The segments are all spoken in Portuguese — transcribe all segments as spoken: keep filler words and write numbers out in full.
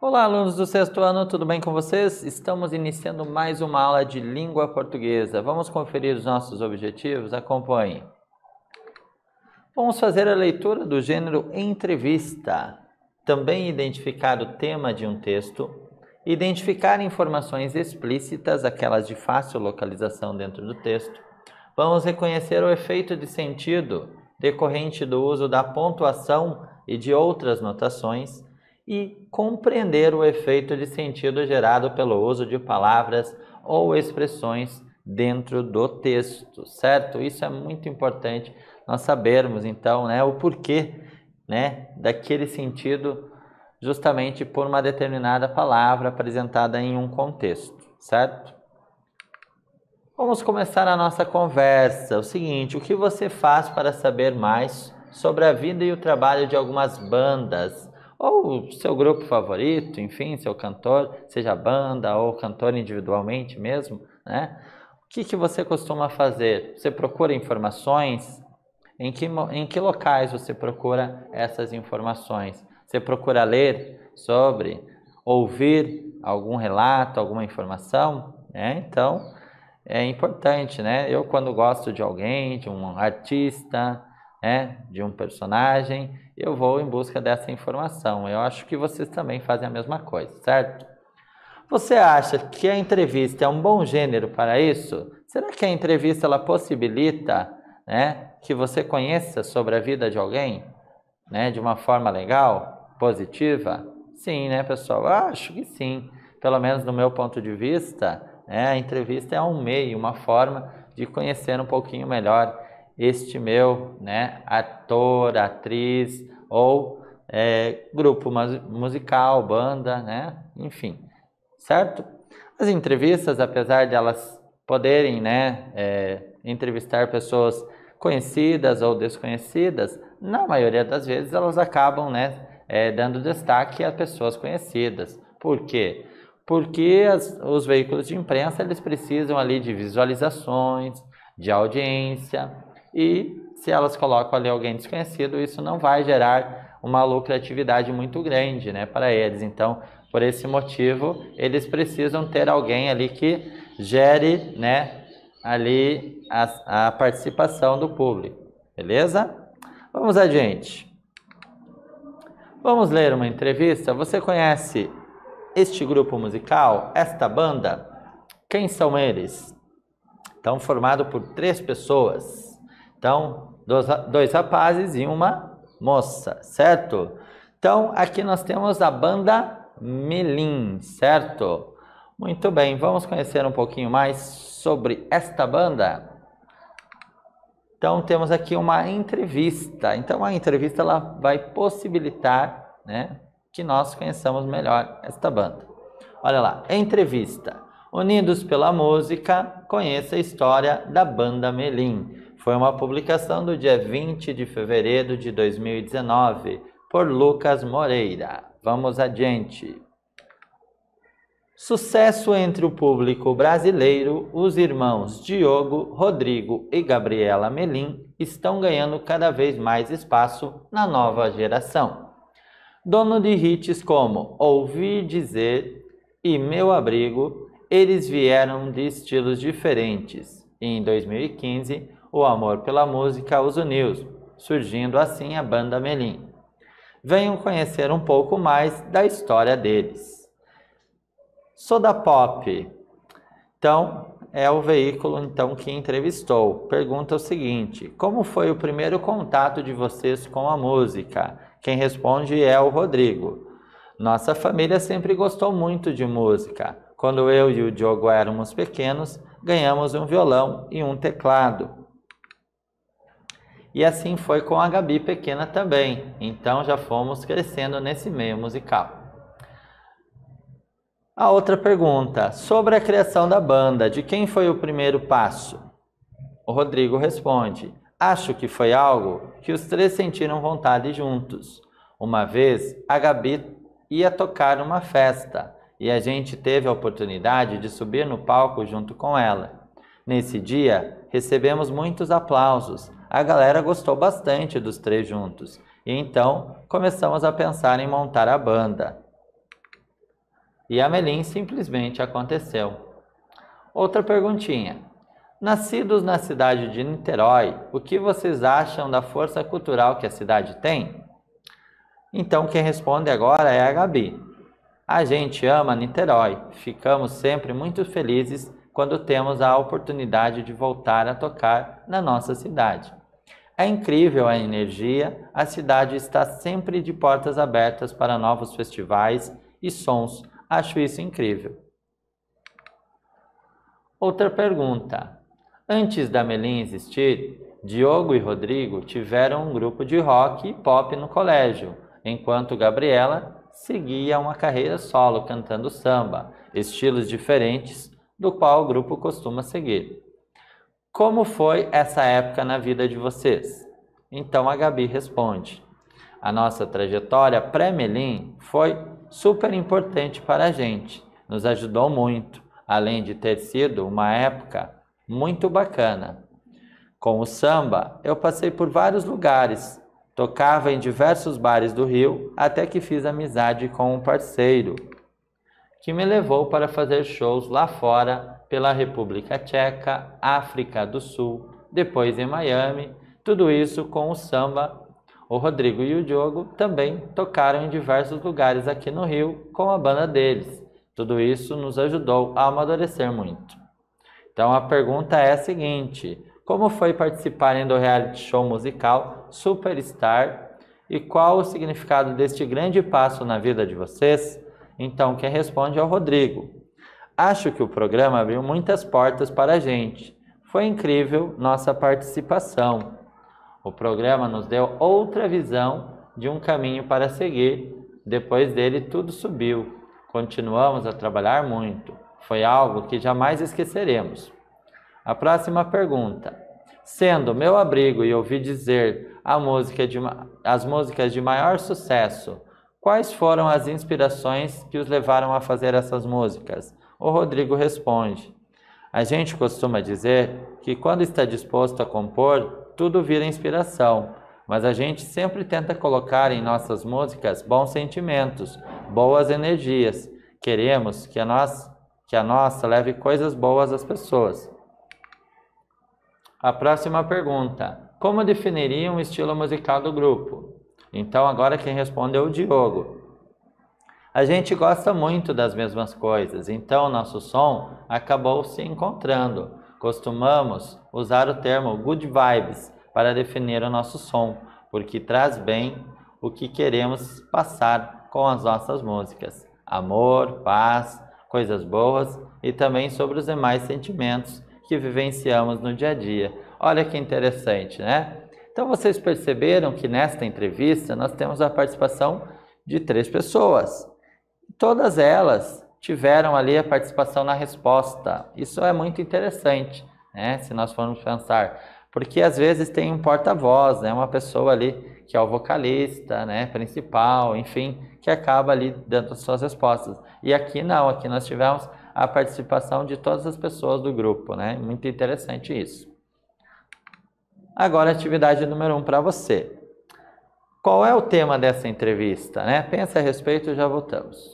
Olá, alunos do sexto ano, tudo bem com vocês? Estamos iniciando mais uma aula de língua portuguesa. Vamos conferir os nossos objetivos? Acompanhe. Vamos fazer a leitura do gênero entrevista. Também identificar o tema de um texto. Identificar informações explícitas, aquelas de fácil localização dentro do texto. Vamos reconhecer o efeito de sentido decorrente do uso da pontuação e de outras notações. E compreender o efeito de sentido gerado pelo uso de palavras ou expressões dentro do texto, certo? Isso é muito importante nós sabermos, então, né, o porquê, né, daquele sentido justamente por uma determinada palavra apresentada em um contexto, certo? Vamos começar a nossa conversa. O seguinte, o que você faz para saber mais sobre a vida e o trabalho de algumas bandas? Ou seu grupo favorito, enfim, seu cantor, seja banda ou cantor individualmente mesmo, né? O que, que você costuma fazer? Você procura informações? Em que, em que locais você procura essas informações? Você procura ler sobre, ouvir algum relato, alguma informação? Né? Então, é importante, né? Eu, quando gosto de alguém, de um artista, né, de um personagem, eu vou em busca dessa informação. Eu acho que vocês também fazem a mesma coisa, certo? Você acha que a entrevista é um bom gênero para isso? Será que a entrevista ela possibilita, né, que você conheça sobre a vida de alguém, né, de uma forma legal, positiva? Sim, né, pessoal? Eu acho que sim. Pelo menos no meu ponto de vista, né, a entrevista é um meio, uma forma de conhecer um pouquinho melhor este meu, né, ator, atriz ou é, grupo musical, banda, né, enfim, certo? As entrevistas, apesar de elas poderem, né, é, entrevistar pessoas conhecidas ou desconhecidas, na maioria das vezes elas acabam, né, é, dando destaque a pessoas conhecidas. Por quê? Porque as, os veículos de imprensa eles precisam ali de visualizações, de audiência. E se elas colocam ali alguém desconhecido, isso não vai gerar uma lucratividade muito grande, né, para eles. Então, por esse motivo, eles precisam ter alguém ali que gere, né, ali a, a participação do público. Beleza? Vamos adiante. Vamos ler uma entrevista. Você conhece este grupo musical, esta banda? Quem são eles? Então, formado por três pessoas. Então, dois, dois rapazes e uma moça, certo? Então, aqui nós temos a banda Melim, certo? Muito bem, vamos conhecer um pouquinho mais sobre esta banda? Então, temos aqui uma entrevista. Então, a entrevista ela vai possibilitar, né, que nós conheçamos melhor esta banda. Olha lá, entrevista. Unidos pela música, conheça a história da banda Melim. Foi uma publicação do dia vinte de fevereiro de dois mil e dezenove, por Lucas Moreira. Vamos adiante. Sucesso entre o público brasileiro, os irmãos Diogo, Rodrigo e Gabriela Melim estão ganhando cada vez mais espaço na nova geração. Dono de hits como Ouvi Dizer e Meu Abrigo, eles vieram de estilos diferentes e em dois mil e quinze o amor pela música os uniu, surgindo assim a banda Melim. Venham conhecer um pouco mais da história deles. Soda Pop. Então, é o veículo então que entrevistou. Pergunta o seguinte: como foi o primeiro contato de vocês com a música? Quem responde é o Rodrigo. Nossa família sempre gostou muito de música. Quando eu e o Diogo éramos pequenos, ganhamos um violão e um teclado. E assim foi com a Gabi pequena também. Então já fomos crescendo nesse meio musical. A outra pergunta, sobre a criação da banda, de quem foi o primeiro passo? O Rodrigo responde: acho que foi algo que os três sentiram vontade juntos. Uma vez, a Gabi ia tocar numa festa e a gente teve a oportunidade de subir no palco junto com ela. Nesse dia, recebemos muitos aplausos. A galera gostou bastante dos três juntos. E então, começamos a pensar em montar a banda. e a Melim simplesmente aconteceu. Outra perguntinha. Nascidos na cidade de Niterói, o que vocês acham da força cultural que a cidade tem? Então quem responde agora é a Gabi. A gente ama Niterói, ficamos sempre muito felizes quando temos a oportunidade de voltar a tocar na nossa cidade. É incrível a energia, a cidade está sempre de portas abertas para novos festivais e sons, acho isso incrível. Outra pergunta. Antes da Melim existir, Diogo e Rodrigo tiveram um grupo de rock e pop no colégio, enquanto Gabriela seguia uma carreira solo cantando samba, estilos diferentes do qual o grupo costuma seguir. Como foi essa época na vida de vocês? Então a Gabi responde. A nossa trajetória pré-Melim foi super importante para a gente, nos ajudou muito, além de ter sido uma época muito bacana. Com o samba, eu passei por vários lugares, tocava em diversos bares do Rio, até que fiz amizade com um parceiro, que me levou para fazer shows lá fora, pela República Tcheca, África do Sul, depois em Miami, tudo isso com o samba. O Rodrigo e o Diogo também tocaram em diversos lugares aqui no Rio com a banda deles. Tudo isso nos ajudou a amadurecer muito. Então a pergunta é a seguinte: como foi participarem do reality show musical Superstar e qual o significado deste grande passo na vida de vocês? Então quem responde é o Rodrigo. Acho que o programa abriu muitas portas para a gente. Foi incrível nossa participação. O programa nos deu outra visão de um caminho para seguir. Depois dele tudo subiu. Continuamos a trabalhar muito. Foi algo que jamais esqueceremos. A próxima pergunta. Sendo meu abrigo e ouvi dizer a música de, as músicas de maior sucesso, quais foram as inspirações que os levaram a fazer essas músicas? O Rodrigo responde. A gente costuma dizer que quando está disposto a compor, tudo vira inspiração, mas a gente sempre tenta colocar em nossas músicas bons sentimentos, boas energias. Queremos que a nossa, que a nossa leve coisas boas às pessoas. A próxima pergunta. Como definiriam o estilo musical do grupo? Então agora quem responde é o Diogo. A gente gosta muito das mesmas coisas, então nosso som acabou se encontrando. Costumamos usar o termo good vibes para definir o nosso som, porque traz bem o que queremos passar com as nossas músicas. Amor, paz, coisas boas e também sobre os demais sentimentos que vivenciamos no dia a dia. Olha que interessante, né? Então vocês perceberam que nesta entrevista nós temos a participação de três pessoas. Todas elas tiveram ali a participação na resposta. Isso é muito interessante, né? Se nós formos pensar. Porque às vezes tem um porta-voz, né? Uma pessoa ali que é o vocalista, né? Principal, enfim, que acaba ali dando as suas respostas. E aqui não, aqui nós tivemos a participação de todas as pessoas do grupo, né? Muito interessante isso. Agora a atividade número um para você. Qual é o tema dessa entrevista, né? Pensa a respeito e já voltamos.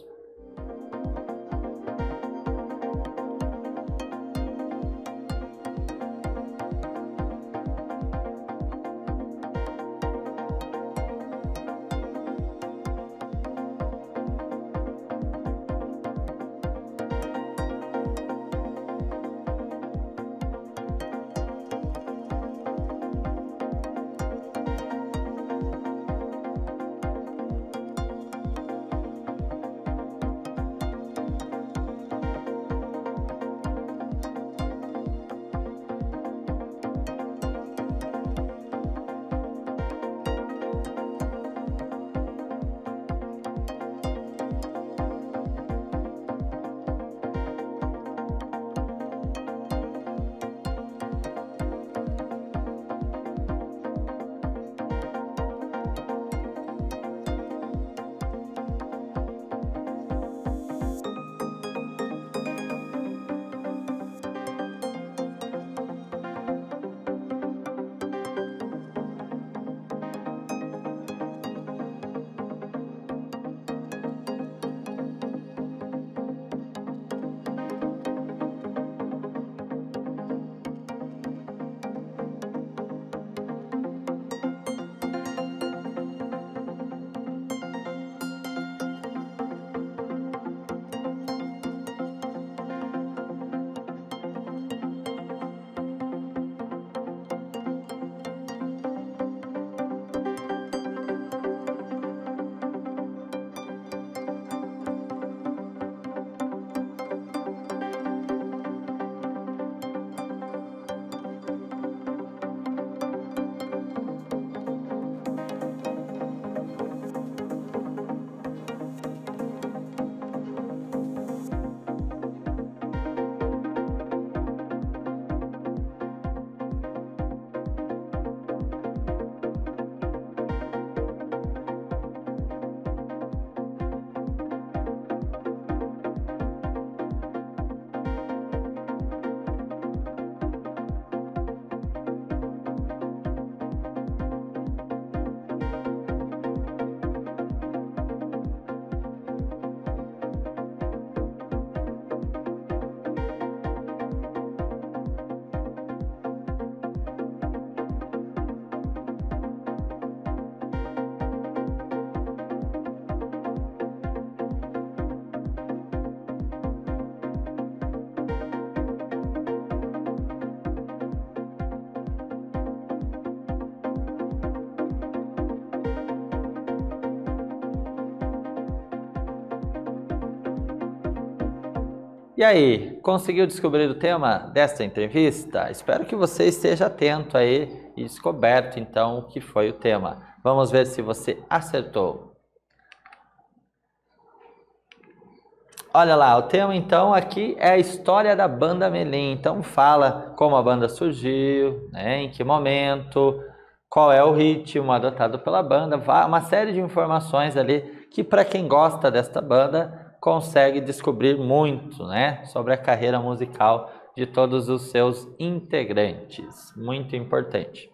E aí, conseguiu descobrir o tema desta entrevista? Espero que você esteja atento aí e descoberto então o que foi o tema. Vamos ver se você acertou. Olha lá, o tema então aqui é a história da banda Melim. Então fala como a banda surgiu, né, em que momento, qual é o ritmo adotado pela banda, uma série de informações ali que para quem gosta desta banda consegue descobrir muito, né, sobre a carreira musical de todos os seus integrantes. Muito importante.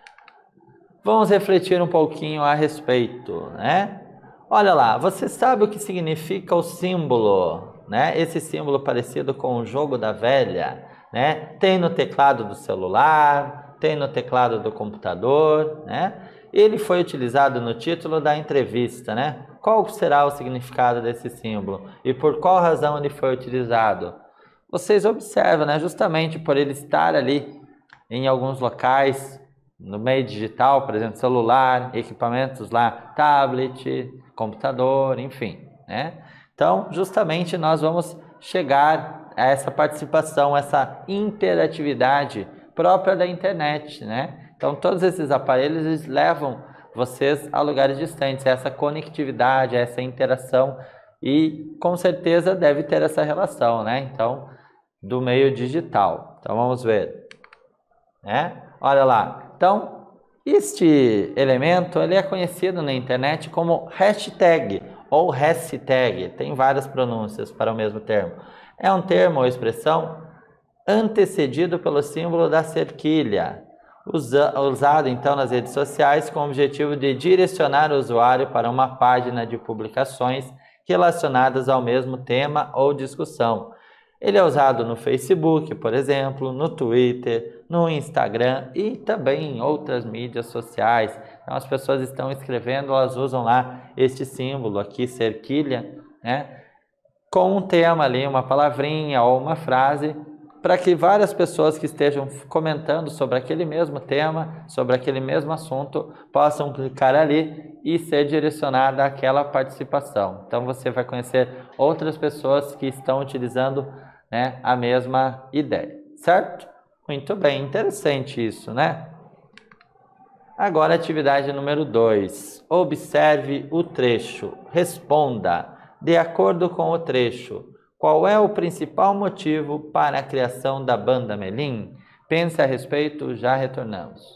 Vamos refletir um pouquinho a respeito, né? Olha lá, você sabe o que significa o símbolo, né? Esse símbolo parecido com o jogo da velha, né? Tem no teclado do celular, tem no teclado do computador, né? Ele foi utilizado no título da entrevista, né? Qual será o significado desse símbolo e por qual razão ele foi utilizado? Vocês observam, né? Justamente por ele estar ali em alguns locais, no meio digital, por exemplo, celular, equipamentos lá, tablet, computador, enfim, né? Então, justamente nós vamos chegar a essa participação, essa interatividade própria da internet, né? Então, todos esses aparelhos eles levam vocês a lugares distantes, essa conectividade, essa interação e com certeza deve ter essa relação, né? Então, do meio digital. Então, vamos ver, né? Olha lá. Então, este elemento ele é conhecido na internet como hashtag ou hashtag. Tem várias pronúncias para o mesmo termo. É um termo ou expressão antecedido pelo símbolo da cerquilha, usa, usado então nas redes sociais com o objetivo de direcionar o usuário para uma página de publicações relacionadas ao mesmo tema ou discussão. Ele é usado no Facebook, por exemplo, no Twitter, no Instagram e também em outras mídias sociais. Então, as pessoas estão escrevendo, elas usam lá este símbolo aqui, cerquilha, né, com um tema ali, uma palavrinha ou uma frase, para que várias pessoas que estejam comentando sobre aquele mesmo tema, sobre aquele mesmo assunto, possam clicar ali e ser direcionada àquela participação. Então, você vai conhecer outras pessoas que estão utilizando, né, a mesma ideia, certo? Muito bem, interessante isso, né? Agora, atividade número dois. Observe o trecho. Responda, de acordo com o trecho, qual é o principal motivo para a criação da banda Melim? Pense a respeito, já retornamos.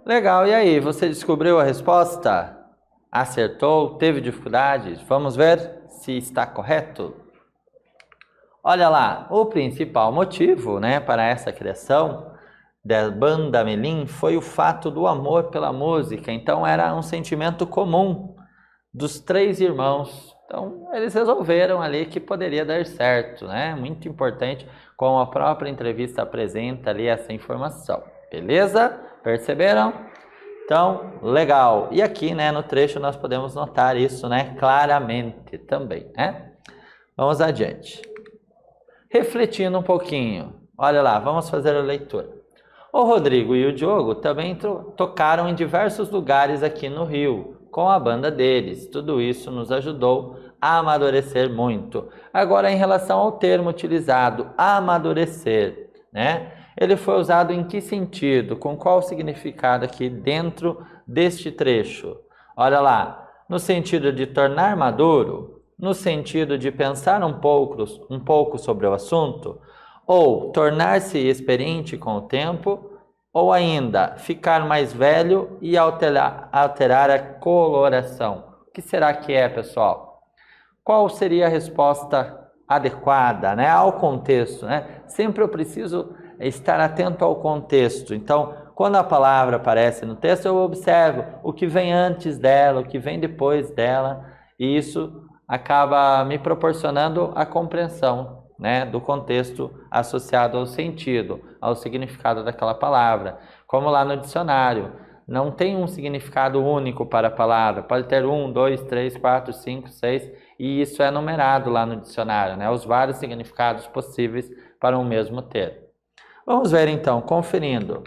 Legal, e aí, você descobriu a resposta? Acertou? Teve dificuldades? Vamos ver se está correto? Olha lá, o principal motivo, né, para essa criação da banda Melim foi o fato do amor pela música. Então era um sentimento comum dos três irmãos. Então eles resolveram ali que poderia dar certo, né? Muito importante, como a própria entrevista apresenta ali essa informação. Beleza? Perceberam? Então, legal. E aqui, né, no trecho nós podemos notar isso, né, claramente também, né? Vamos adiante. Refletindo um pouquinho. Olha lá, vamos fazer a leitura. O Rodrigo e o Diogo também tocaram em diversos lugares aqui no Rio, com a banda deles. Tudo isso nos ajudou a amadurecer muito. Agora, em relação ao termo utilizado, amadurecer, né? Ele foi usado em que sentido? Com qual significado aqui dentro deste trecho? Olha lá, no sentido de tornar maduro, no sentido de pensar um pouco, um pouco sobre o assunto, ou tornar-se experiente com o tempo, ou ainda ficar mais velho e alterar, alterar a coloração. O que será que é, pessoal? Qual seria a resposta adequada, né, ao contexto, né? Sempre eu preciso estar atento ao contexto. Então, quando a palavra aparece no texto, eu observo o que vem antes dela, o que vem depois dela, e isso acaba me proporcionando a compreensão, né, do contexto associado ao sentido, ao significado daquela palavra. Como lá no dicionário, não tem um significado único para a palavra, pode ter um, dois, três, quatro, cinco, seis, e isso é numerado lá no dicionário, né, os vários significados possíveis para um mesmo termo. Vamos ver então, conferindo.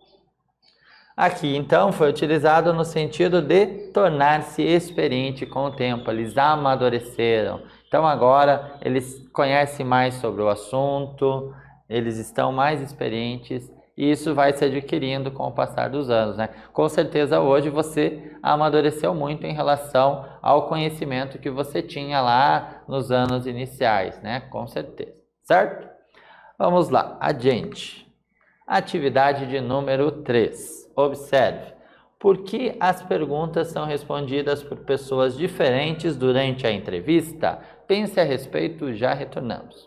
Aqui, então, foi utilizado no sentido de tornar-se experiente com o tempo. Eles amadureceram. Então, agora, eles conhecem mais sobre o assunto, eles estão mais experientes, e isso vai se adquirindo com o passar dos anos, né? Com certeza, hoje, você amadureceu muito em relação ao conhecimento que você tinha lá nos anos iniciais, né? Com certeza, certo? Vamos lá, adiante. Atividade de número três. Observe. Por que as perguntas são respondidas por pessoas diferentes durante a entrevista? Pense a respeito, já retornamos.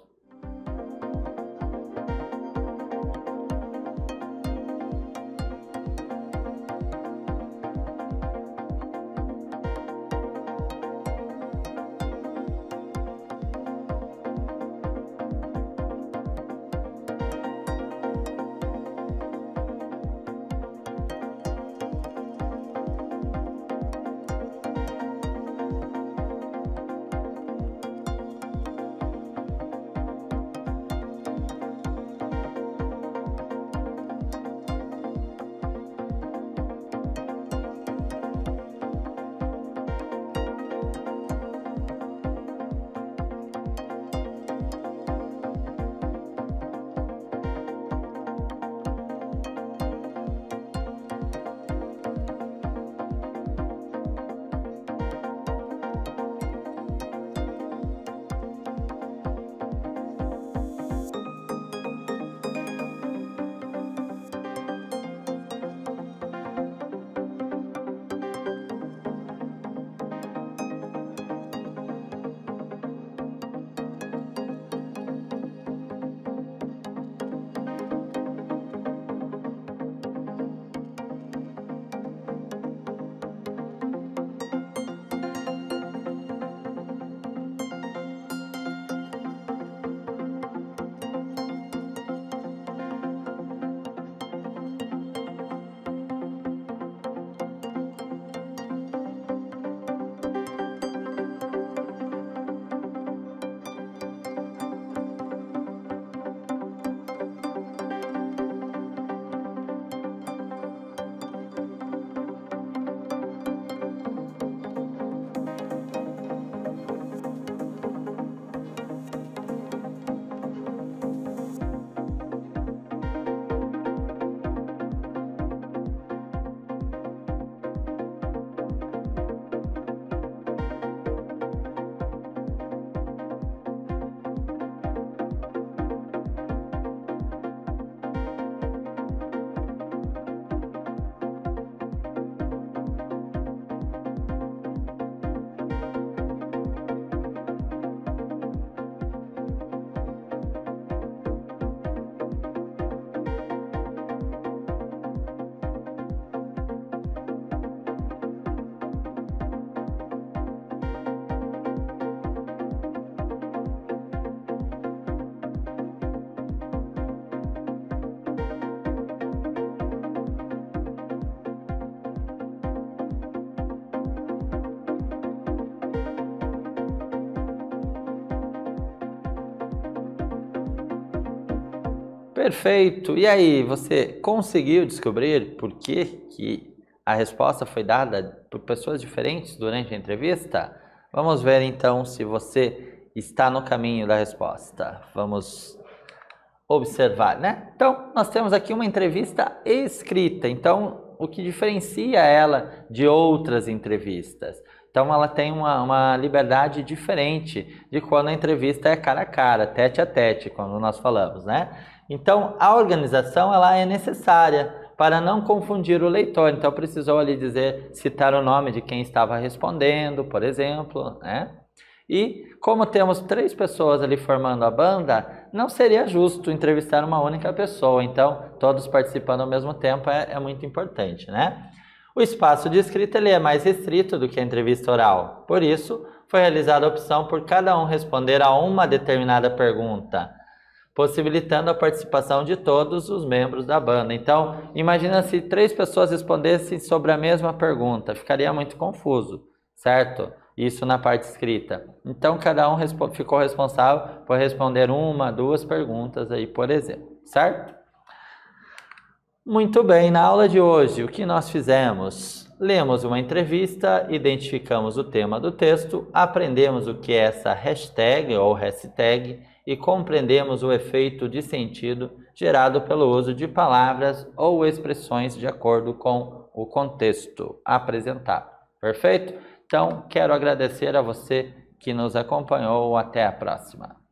Perfeito! E aí, você conseguiu descobrir por que, que a resposta foi dada por pessoas diferentes durante a entrevista? Vamos ver então se você está no caminho da resposta. Vamos observar, né? Então, nós temos aqui uma entrevista escrita. Então, o que diferencia ela de outras entrevistas? Então, ela tem uma, uma liberdade diferente de quando a entrevista é cara a cara, tete a tete, quando nós falamos, né? Então, a organização ela é necessária para não confundir o leitor. Então, precisou ali dizer, citar o nome de quem estava respondendo, por exemplo, né? E como temos três pessoas ali formando a banda, não seria justo entrevistar uma única pessoa. Então, todos participando ao mesmo tempo é, é muito importante, né? O espaço de escrita ele é mais restrito do que a entrevista oral. Por isso, foi realizada a opção por cada um responder a uma determinada pergunta, possibilitando a participação de todos os membros da banda. Então, imagina se três pessoas respondessem sobre a mesma pergunta, ficaria muito confuso, certo? Isso na parte escrita. Então, cada um respo- ficou responsável por responder uma, duas perguntas aí, por exemplo, certo? Muito bem, na aula de hoje, o que nós fizemos? Lemos uma entrevista, identificamos o tema do texto, aprendemos o que é essa hashtag ou hashtag e compreendemos o efeito de sentido gerado pelo uso de palavras ou expressões de acordo com o contexto apresentado. Perfeito? Então, quero agradecer a você que nos acompanhou. Até a próxima.